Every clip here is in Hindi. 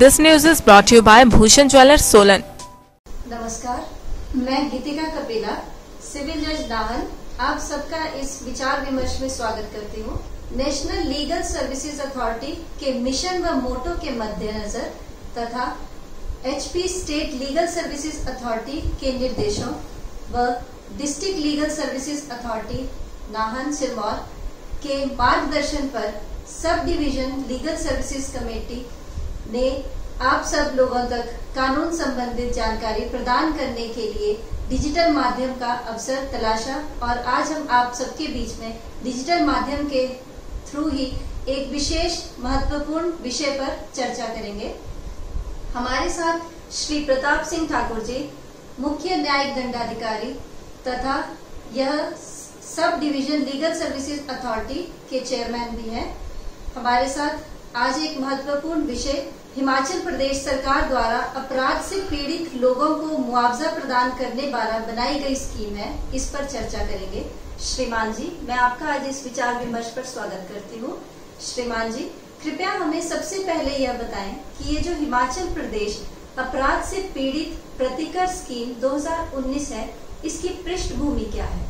This news is brought to you by Bhushan Jewellers, Solan. नमस्कार, मैं गीतिका कपिला, सिविल जज नाहन, आप सबका इस विचार विमर्श में स्वागत करती हूँ। नेशनल लीगल सर्विसेज अथॉरिटी के मिशन व मोटो के मद्देनजर तथा HP state legal services authority के निर्देशों व district legal services authority Nahan Sirmaur के मार्गदर्शन पर sub division legal services committee ने आप सब लोगों तक कानून संबंधित जानकारी प्रदान करने के लिए डिजिटल माध्यम का अवसर तलाशा और आज हम आप सबके बीच में डिजिटल माध्यम के थ्रू ही एक विशेष महत्वपूर्ण विषय पर चर्चा करेंगे। हमारे साथ श्री प्रताप सिंह ठाकुर जी, मुख्य न्यायिक दंडाधिकारी तथा यह sub division legal services authority के चेयरमैन भी हैं। हमारे साथ आज एक महत्वपूर्ण विषय हिमाचल प्रदेश सरकार द्वारा अपराध से पीड़ित लोगों को मुआवजा प्रदान करने वाला बनाई गई स्कीम है, इस पर चर्चा करेंगे। श्रीमान जी, मैं आपका आज इस विचार विमर्श पर स्वागत करती हूँ। श्रीमान जी, कृपया हमें सबसे पहले यह बताएं कि ये जो हिमाचल प्रदेश अपराध से पीड़ित प्रतिकर स्कीम 2019 है, इसकी पृष्ठभूमि क्या है?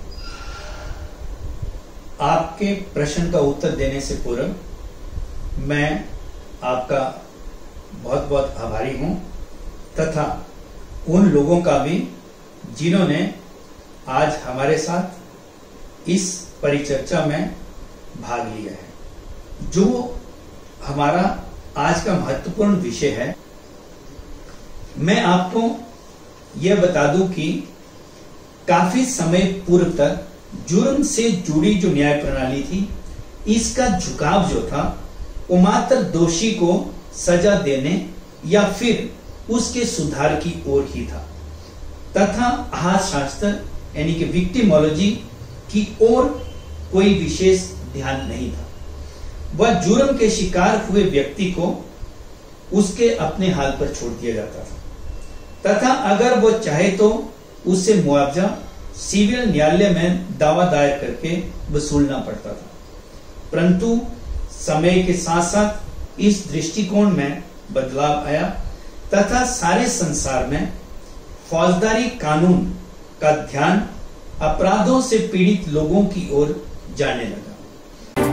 आपके प्रश्न का उत्तर देने से पूर्व मैं आपका बहुत बहुत आभारी हूं तथा उन लोगों का भी जिन्होंने आज हमारे साथ इस परिचर्चा में भाग लिया है। जो हमारा आज का महत्वपूर्ण विषय है, मैं आपको यह बता दूं कि काफी समय पूर्व तक जुर्म से जुड़ी जो न्याय प्रणाली थी, इसका झुकाव जो था वो मात्र दोषी को सजा देने या फिर उसके सुधार की ओर ही था तथा आहार शास्त्र यानी कि विक्टिमोलॉजी की ओर कोई विशेष ध्यान नहीं था। वह जुर्म के शिकार हुए व्यक्ति को उसके अपने हाल पर छोड़ दिया जाता था तथा अगर वो चाहे तो उससे मुआवजा सिविल न्यायालय में दावा दायर करके वसूलना पड़ता था। परंतु समय के साथ साथ इस दृष्टिकोण में बदलाव आया तथा सारे संसार में फौजदारी कानून का ध्यान अपराधों से पीड़ित लोगों की ओर जाने लगा।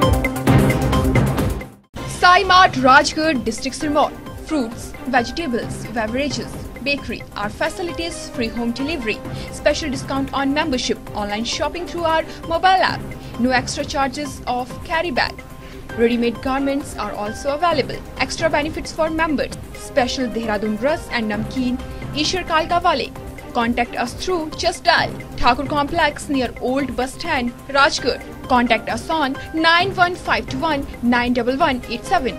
Sai Mart Rajgarh district Sirmaur, fruits, vegetables, beverages, bakery, our facilities, free home delivery, special discount on membership, online shopping through our mobile app, no extra charges of carry bag. Ready-made garments are also available. Extra benefits for members. Special Dehradun Ras and Namkeen Ishar Kalka Wale. Contact us through Just Dial, Thakur Complex near Old Bus Stand, Rajgarh. Contact us on 91521 91187.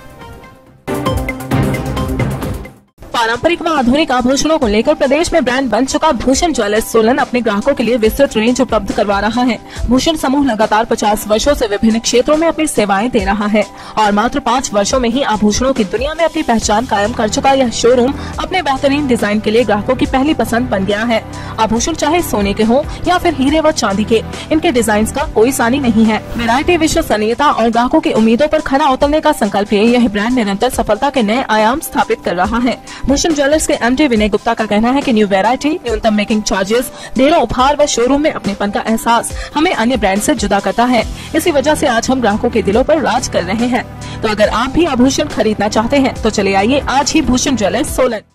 पारंपरिक व आधुनिक आभूषणों को लेकर प्रदेश में ब्रांड बन चुका भूषण ज्वेलर्स सोलन अपने ग्राहकों के लिए विस्तृत रेंज उपलब्ध करवा रहा है। भूषण समूह लगातार 50 वर्षों से विभिन्न क्षेत्रों में अपनी सेवाएं दे रहा है और मात्र 5 वर्षों में ही आभूषणों की दुनिया में अपनी पहचान कायम कर चुका यह शोरूम अपने बेहतरीन डिजाइन के लिए ग्राहकों की पहली पसंद बन गया है। आभूषण चाहे सोने के हो या फिर हीरे व चांदी के, इनके डिजाइन का कोई सानी नहीं है। वैरायटी, विश्वसनीयता और ग्राहकों की उम्मीदों पर खरा उतरने का संकल्प है। यह ब्रांड निरंतर सफलता के नए आयाम स्थापित कर रहा है। भूषण ज्वेलर्स के MD विनय गुप्ता का कहना है कि न्यू वैरायटी, न्यूनतम मेकिंग चार्जेस, ढेरों उपहार व शोरूम में अपनेपन का एहसास हमें अन्य ब्रांड से जुदा करता है। इसी वजह से आज हम ग्राहकों के दिलों पर राज कर रहे हैं। तो अगर आप भी आभूषण खरीदना चाहते हैं तो चले आइए आज ही भूषण ज्वेलर्स सोलन।